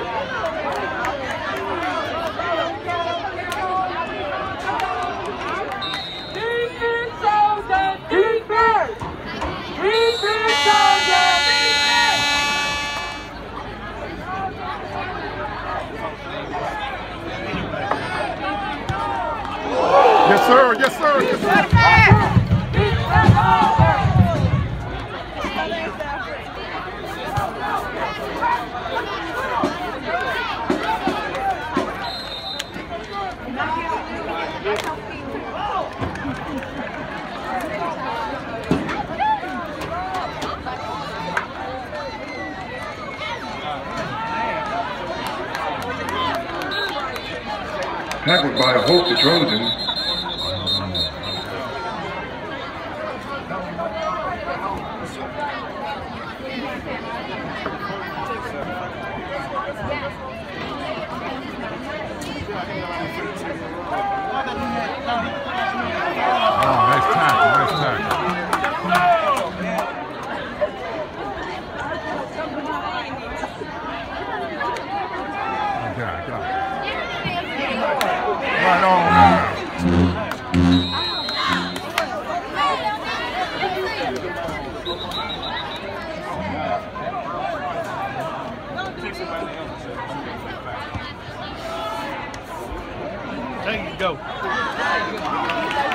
Yes, sir. Yes, sir. Yes, sir. Tackled by Hope the Trojans. Oh, nice tackle, nice tackle. Okay, got it. Right on. There you go.